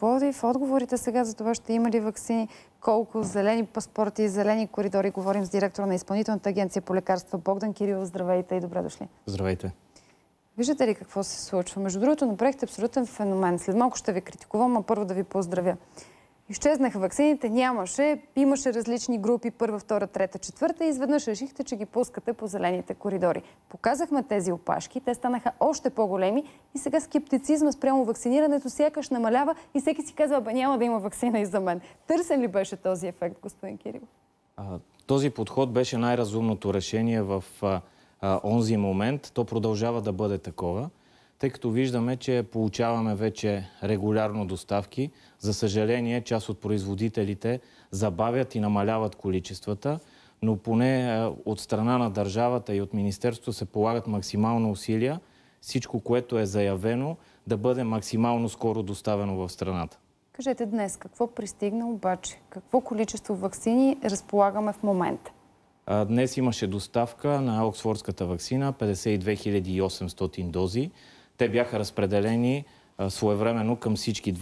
Пловдив. Отговорите сега за това ще има ли ваксини, колко, зелени паспорти, зелени коридори. Говорим с директора на Изпълнителната агенция по лекарства Богдан Кирилов. Здравейте и добре дошли. Здравейте. Виждате ли какво се случва? Между другото, направихте абсолютен феномен. След малко ще ви критикувам, а първо да ви поздравя. Изчезнаха ваксините, нямаше, имаше различни групи, първа, втора, трета, четвърта и изведнъж решихте, че ги пускате по зелените коридори. Показахме тези опашки, те станаха още по-големи и сега скептицизма спрямо вакцинирането сякаш намалява и всеки си казва, бе, няма да има ваксина и за мен. Търсен ли беше този ефект, господин Кирилов? Този подход беше най-разумното решение в онзи момент. То продължава да бъде такова, тъй като виждаме, че получаваме вече регулярно доставки. За съжаление, част от производителите забавят и намаляват количествата, но поне от страна на държавата и от Министерството се полагат максимално усилия всичко, което е заявено, да бъде максимално скоро доставено в страната. Кажете днес, какво пристигна обаче? Какво количество ваксини разполагаме в момента? Днес имаше доставка на Оксфордската ваксина, 52 800 дози. Те бяха разпределени своевременно към всички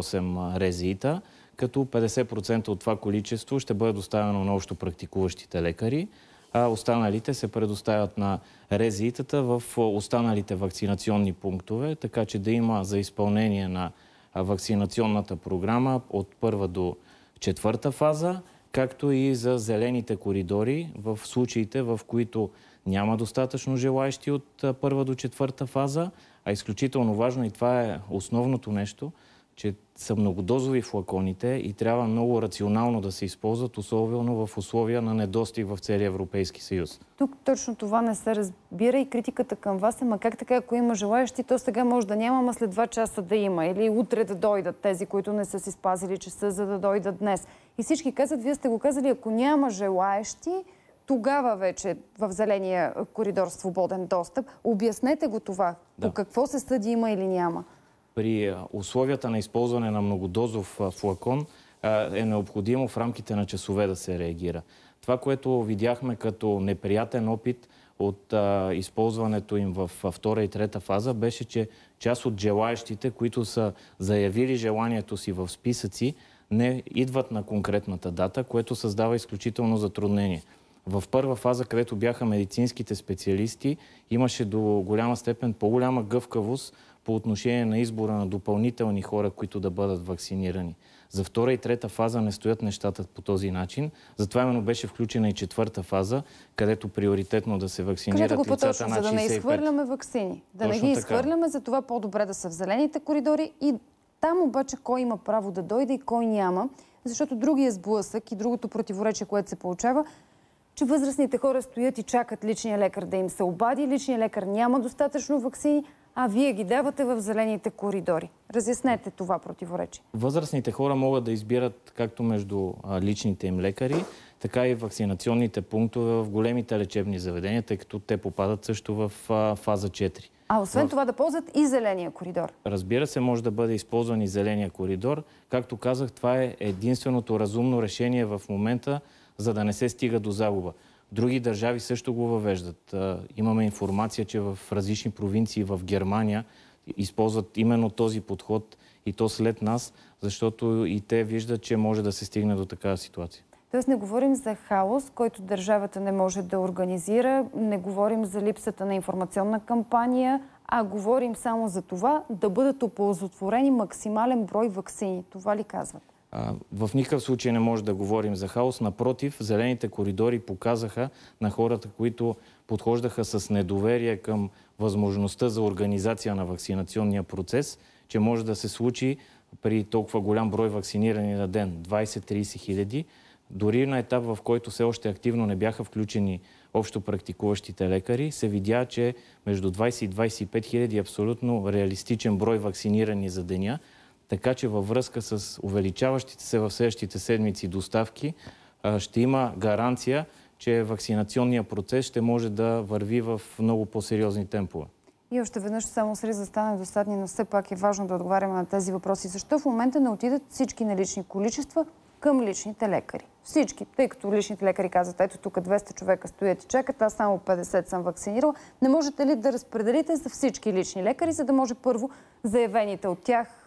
28 РЗИ-та, като 50% от това количество ще бъде доставено на общо практикуващите лекари, а останалите се предоставят на РЗИ-тата в останалите вакцинационни пунктове, така че да има за изпълнение на вакцинационната програма от първа до четвърта фаза, както и за зелените коридори в случаите, в които няма достатъчно желаещи от първа до четвърта фаза, а изключително важно, и това е основното нещо, че са многодозови флаконите и трябва много рационално да се използват, особено в условия на недостиг в целия Европейски съюз. Тук точно това не се разбира и критиката към вас е, ма как така, ако има желаещи, то сега може да няма, ама след 2 часа да има. Или утре да дойдат тези, които не са си спазили часа, за да дойдат днес. И всички казват, вие сте го казали, ако няма желаещи, тогава вече в зеления коридор свободен достъп. Обяснете го това. Да. По какво се съди, има или няма? При условията на използване на многодозов флакон е необходимо в рамките на часове да се реагира. Това, което видяхме като неприятен опит от използването им в втора и трета фаза, беше, че част от желаещите, които са заявили желанието си в списъци, не идват на конкретната дата, което създава изключително затруднение. В първа фаза, където бяха медицинските специалисти, имаше до голяма степен по-голяма гъвкавост по отношение на избора на допълнителни хора, които да бъдат вакцинирани. За втора и трета фаза не стоят нещата по този начин. Затова именно беше включена и четвърта фаза, където приоритетно да се вакцинират лицата над 65. За да не изхвърляме вакцини. Да не ги изхвърляме, за това по-добре да са в зелените коридори и там обаче кой има право да дойде и кой няма. Защото другия сблъсък и другото противоречие, което се получава, че възрастните хора стоят и чакат личния лекар да им се обади, личния лекар няма достатъчно ваксини, а вие ги давате в зелените коридори. Разяснете това противоречие. Възрастните хора могат да избират както между личните им лекари, така и вакцинационните пунктове в големите лечебни заведения, тъй като те попадат също в фаза 4. А освен това да ползват и зеления коридор? Разбира се, може да бъде използван и зеления коридор. Както казах, това е единственото разумно решение в момента, за да не се стига до загуба. Други държави също го въвеждат. Имаме информация, че в различни провинции в Германия използват именно този подход и то след нас, защото и те виждат, че може да се стигне до такава ситуация. Тоест не говорим за хаос, който държавата не може да организира, не говорим за липсата на информационна кампания, а говорим само за това да бъдат оползотворени максимален брой ваксини. Това ли казват? В никакъв случай не може да говорим за хаос. Напротив, зелените коридори показаха на хората, които подхождаха с недоверие към възможността за организация на вакцинационния процес, че може да се случи при толкова голям брой вакцинирани на ден, 20-30 хиляди, дори на етап, в който все още активно не бяха включени общо практикуващите лекари, се видя, че между 20 и 25 хиляди е абсолютно реалистичен брой вакцинирани за деня. Така че във връзка с увеличаващите се в следващите седмици доставки ще има гаранция, че вакцинационният процес ще може да върви в много по-сериозни темпове. И още веднъж само сред да стане достатъчно, но все пак е важно да отговаряме на тези въпроси. Защо в момента не отидат всички налични количества към личните лекари? Всички, тъй като личните лекари казват, ето тук 200 човека стоят и чакат, аз само 50 съм вакцинирал. Не можете ли да разпределите за всички лични лекари, за да може първо заявените от тях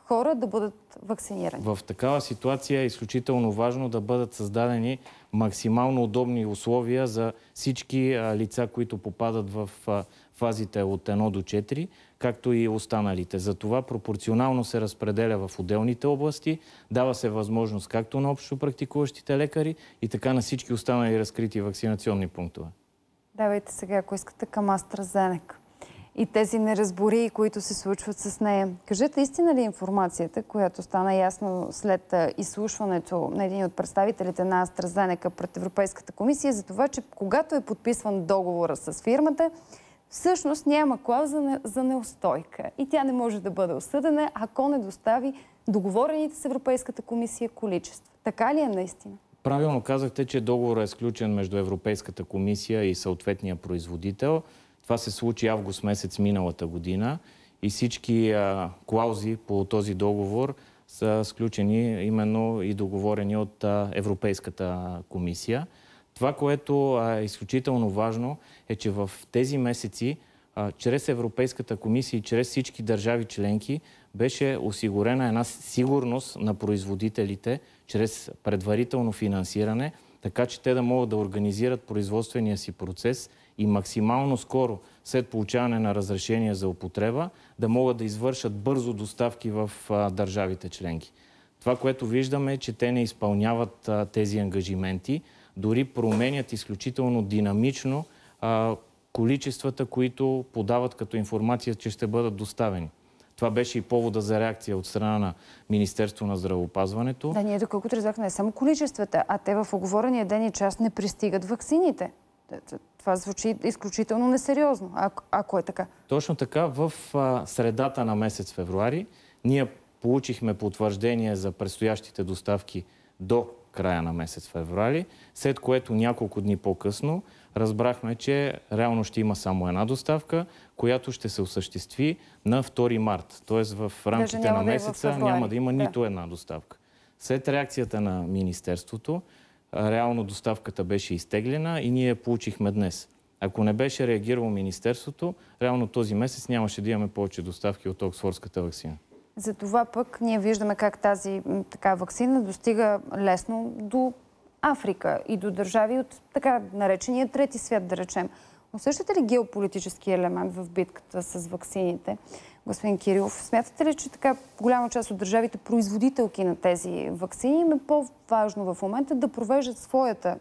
хора да бъдат вакцинирани. В такава ситуация е изключително важно да бъдат създадени максимално удобни условия за всички лица, които попадат в фазите от 1 до 4, както и останалите. Затова пропорционално се разпределя в отделните области, дава се възможност както на общо практикуващите лекари и така на всички останали разкрити вакцинационни пунктове. Давайте сега, ако искате, към AstraZeneca и тези неразбории, които се случват с нея. Кажете, истина ли е информацията, която стана ясно след изслушването на един от представителите на AstraZeneca пред Европейската комисия, за това, че когато е подписван договора с фирмата, всъщност няма клауза за неустойка и тя не може да бъде осъдена, ако не достави договорените с Европейската комисия количества. Така ли е наистина? Правилно казахте, че договорът е сключен между Европейската комисия и съответния производител. Това се случи август месец миналата година и всички клаузи по този договор са сключени именно и договорени от Европейската комисия. Това, което е изключително важно, е, че в тези месеци чрез Европейската комисия и чрез всички държави членки беше осигурена една сигурност на производителите чрез предварително финансиране, така че те да могат да организират производствения си процес и максимално скоро, след получаване на разрешение за употреба, да могат да извършат бързо доставки в държавите членки. Това, което виждаме, е, че те не изпълняват тези ангажименти, дори променят изключително динамично количествата, които подават като информация, че ще бъдат доставени. Това беше и повода за реакция от страна на Министерство на здравеопазването. Да, ние доколкото разбрахме не само количествата, а те в оговорения ден и час не пристигат ваксините. Това звучи изключително несериозно, ако е така. Точно така, в средата на месец февруари ние получихме потвърждение за предстоящите доставки до края на месец февруари, след което няколко дни по-късно разбрахме, че реално ще има само една доставка, която ще се осъществи на 2 март. Тоест в рамките на месеца няма да има нито една доставка. След реакцията на Министерството, реално доставката беше изтеглена и ние я получихме днес. Ако не беше реагирало Министерството, реално този месец нямаше да имаме повече доставки от оксфордската ваксина. Затова пък ние виждаме как тази ваксина достига лесно до Африка и до държави от така наречения трети свят, да речем. Усещате ли геополитически елемент в битката с ваксините? Господин Кирилов, смятате ли, че така голяма част от държавите, производителки на тези ваксини, им е по-важно в момента да провеждат своята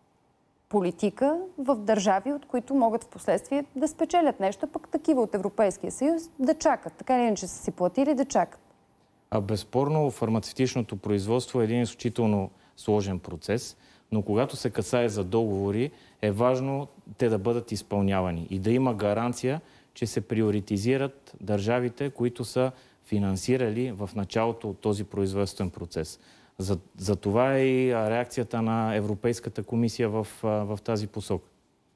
политика в държави, от които могат в последствие да спечелят нещо, пък такива от Европейския съюз да чакат. Така ли иначе са си платили да чакат? Безспорно, фармацевтичното производство е един изключително сложен процес, но когато се касае за договори, е важно те да бъдат изпълнявани и да има гаранция, че се приоритизират държавите, които са финансирали в началото от този производствен процес. За това е и реакцията на Европейската комисия в тази посока.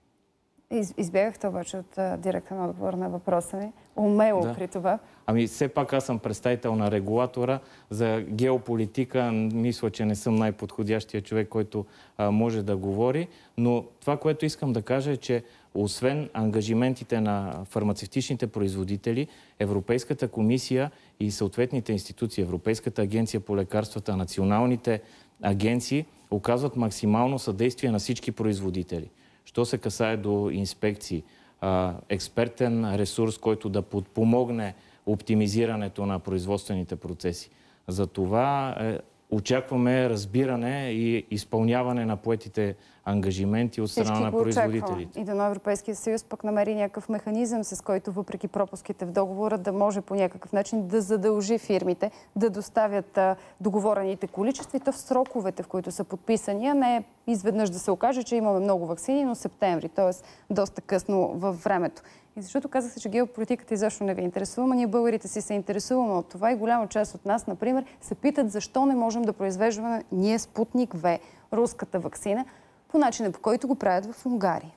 Избягахте обаче от директен отговор на въпроса ми. Умело при това. Ами все пак аз съм представител на регулатора. За геополитика мисля, че не съм най-подходящия човек, който може да говори. Но това, което искам да кажа е, че освен ангажиментите на фармацевтичните производители, Европейската комисия и съответните институции, Европейската агенция по лекарствата, националните агенции оказват максимално съдействие на всички производители. Що се касае до инспекции, експертен ресурс, който да подпомогне оптимизирането на производствените процеси. За това очакваме разбиране и изпълняване на поетите ангажименти от страна на производителите. И да на Европейския съюз пък намери някакъв механизъм, с който въпреки пропуските в договора да може по някакъв начин да задължи фирмите да доставят договорените количества и то в сроковете, в които са подписани, а не изведнъж да се окаже, че имаме много ваксини, но септември, т.е. доста късно във времето. И защото казахте, че геополитиката изобщо не ви интересува, а ние българите си се интересуваме от това и голяма част от нас, например, се питат защо не можем да произвеждаме ние Спутник В, руската ваксина, по начина, по който го правят в Унгария.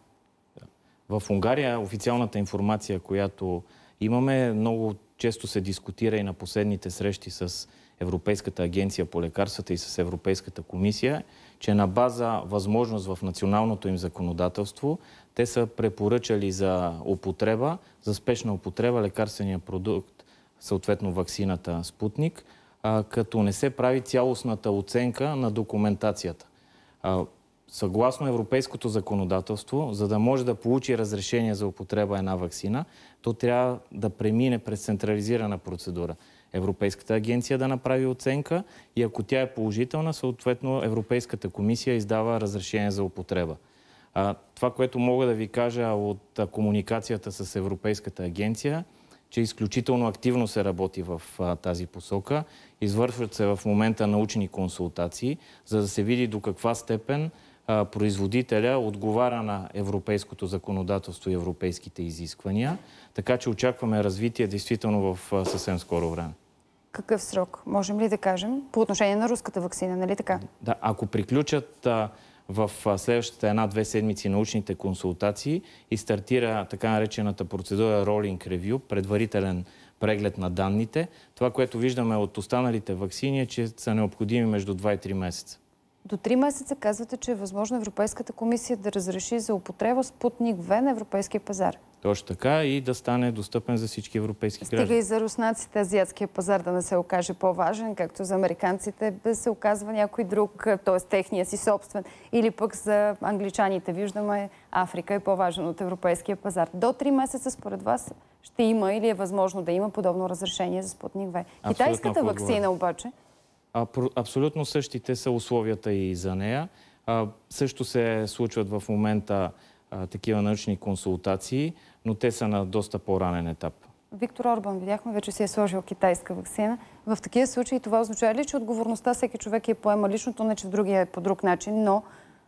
В Унгария официалната информация, която имаме, много често се дискутира и на последните срещи с Европейската агенция по лекарствата и с Европейската комисия, че на база възможност в националното им законодателство те са препоръчали за употреба, за спешна употреба лекарствения продукт съответно ваксината Спутник, като не се прави цялостната оценка на документацията. Съгласно европейското законодателство, за да може да получи разрешение за употреба една ваксина, то трябва да премине през централизирана процедура. Европейската агенция да направи оценка и ако тя е положителна, съответно Европейската комисия издава разрешение за употреба. Това, което мога да ви кажа от комуникацията с Европейската агенция, че изключително активно се работи в тази посока. Извършват се в момента научни консултации, за да се види до каква степен производителя отговаря на европейското законодателство и европейските изисквания. Така че очакваме развитие действително в съвсем скоро време. Какъв срок? Можем ли да кажем? По отношение на руската ваксина, нали така? Да, ако приключат в следващите 1-2 седмици научните консултации и стартира така наречената процедура Rolling Review, предварителен преглед на данните, това, което виждаме от останалите ваксини е, че са необходими между 2 и 3 месеца. До 3 месеца казвате, че е възможно Европейската комисия да разреши за употреба Спутник В на европейския пазар. Точно така и да стане достъпен за всички европейски граждани. Стига и за руснаците азиатския пазар да не се окаже по-важен, както за американците да се оказва някой друг, т.е. техния си собствен. Или пък за англичаните виждаме Африка е по-важен от европейския пазар. До 3 месеца според вас ще има или е възможно да има подобно разрешение за Спутник В. Китайската ваксина обаче... Абсолютно същите са условията и за нея. Също се случват в момента такива научни консултации, но те са на доста по-ранен етап. Виктор Орбан, видяхме, вече си е сложил китайска ваксина. В такива случаи това означава ли, че отговорността всеки човек е поема личното, не че в другия е по друг начин, но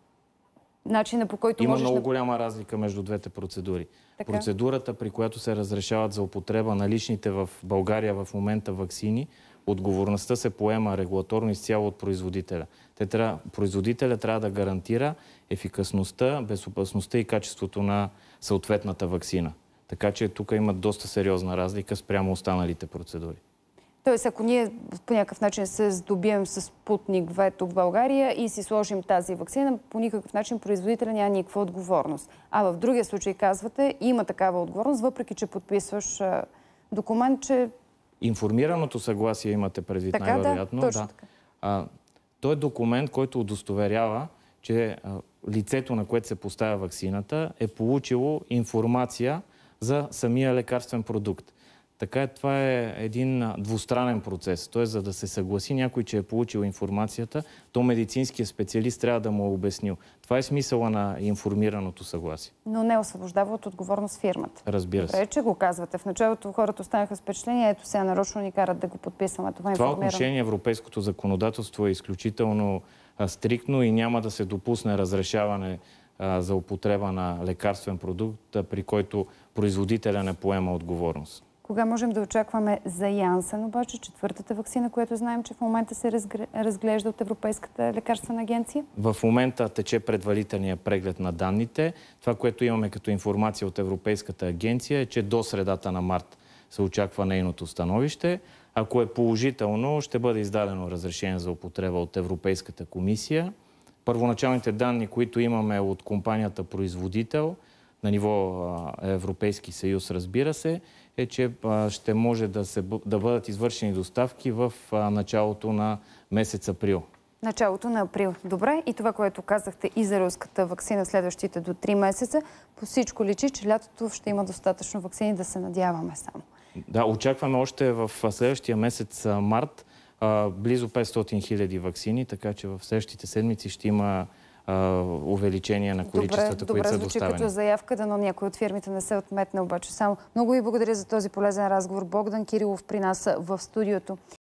начина по който Има много голяма разлика между двете процедури. Така? Процедурата, при която се разрешават за употреба на личните в България в момента ваксини, отговорността се поема регулаторно изцяло от производителя. Производителя трябва да гарантира ефикасността, безопасността и качеството на съответната ваксина. Така че тук има доста сериозна разлика спрямо останалите процедури. Тоест, ако ние по някакъв начин се здобием с Спутник В тук в България и си сложим тази ваксина, по никакъв начин производителя няма никаква отговорност. А в другия случай, казвате, има такава отговорност, въпреки че подписваш документ, че... Информираното съгласие имате предвид така, най-вероятно. Да, точно така. Той е документ, който удостоверява, че лицето, на което се поставя ваксината, е получило информация за самия лекарствен продукт. Така това е един двустранен процес. Т.е. за да се съгласи някой, че е получил информацията, то медицинският специалист трябва да му е обяснил. Това е смисъла на информираното съгласие. Но не освобождава от отговорност фирмата. Разбира се. Добре, че го казвате. В началото хората останаха с впечатление, ето сега нарочно ни карат да го подписваме. Това отношение европейското законодателство е изключително стриктно и няма да се допусне разрешаване за употреба на лекарствен продукт, при който производителя не поема отговорност. Кога можем да очакваме за Янсен, обаче, четвъртата ваксина, която знаем, че в момента се разглежда от Европейската лекарствена агенция? В момента тече предварителния преглед на данните. Това, което имаме като информация от Европейската агенция е, че до средата на март се очаква нейното становище. Ако е положително, ще бъде издадено разрешение за употреба от Европейската комисия. Първоначалните данни, които имаме от компанията производител, на ниво Европейски съюз, разбира се, е, че ще може да бъдат извършени доставки в началото на месец април. Началото на април. Добре. И това, което казахте и за руската ваксина следващите до 3 месеца, по всичко личи, че лятото ще има достатъчно ваксини, да се надяваме само. Да, очакваме още в следващия месец март близо 500 хиляди ваксини, така че в следващите седмици ще има увеличение на количествата, които са доставени. Добре, звучи като заявка, дано някой от фирмите не се отметне, обаче само. Много ви благодаря за този полезен разговор. Богдан Кирилов при нас в студиото.